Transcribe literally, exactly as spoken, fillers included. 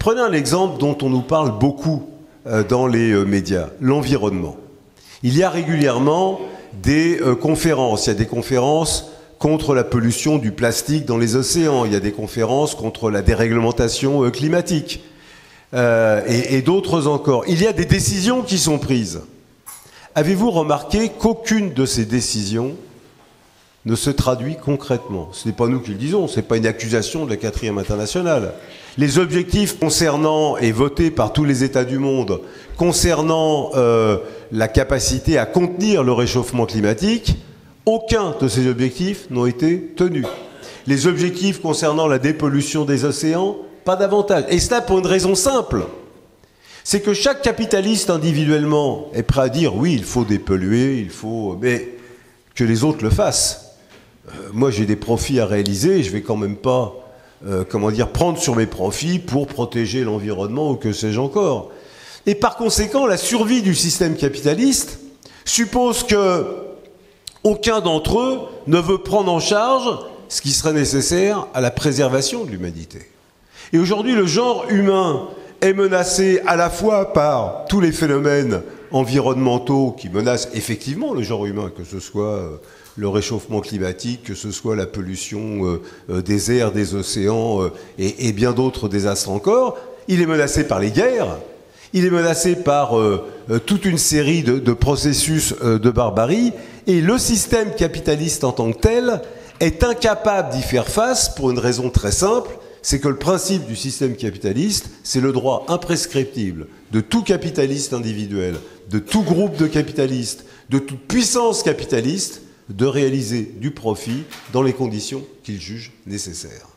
Prenez un exemple dont on nous parle beaucoup euh, dans les euh, médias, l'environnement. Il y a régulièrement des euh, conférences. Il y a des conférences contre la pollution du plastique dans les océans. Il y a des conférences contre la déréglementation euh, climatique. Euh, et, et d'autres encore. Il y a des décisions qui sont prises. Avez-vous remarqué qu'aucune de ces décisions ne se traduit concrètement? Ce n'est pas nous qui le disons, ce n'est pas une accusation de la quatrième internationale. Les objectifs concernant, et votés par tous les États du monde, concernant euh, la capacité à contenir le réchauffement climatique, aucun de ces objectifs n'ont été tenus. Les objectifs concernant la dépollution des océans, pas davantage. Et cela pour une raison simple. C'est que chaque capitaliste individuellement est prêt à dire oui, il faut dépolluer, il faut... mais que les autres le fassent. Euh, moi, j'ai des profits à réaliser, je ne vais quand même pas, euh, comment dire, prendre sur mes profits pour protéger l'environnement ou que sais-je encore. Et par conséquent, la survie du système capitaliste suppose que aucun d'entre eux ne veut prendre en charge ce qui serait nécessaire à la préservation de l'humanité. Et aujourd'hui, le genre humain est menacé à la fois par tous les phénomènes environnementaux qui menacent effectivement le genre humain, que ce soit le réchauffement climatique, que ce soit la pollution des airs, des océans et, et bien d'autres désastres encore. Il est menacé par les guerres, il est menacé par euh, toute une série de, de processus euh, de barbarie, et le système capitaliste en tant que tel est incapable d'y faire face pour une raison très simple, c'est que le principe du système capitaliste, c'est le droit imprescriptible de tout capitaliste individuel, de tout groupe de capitalistes, de toute puissance capitaliste, de réaliser du profit dans les conditions qu'il juge nécessaires.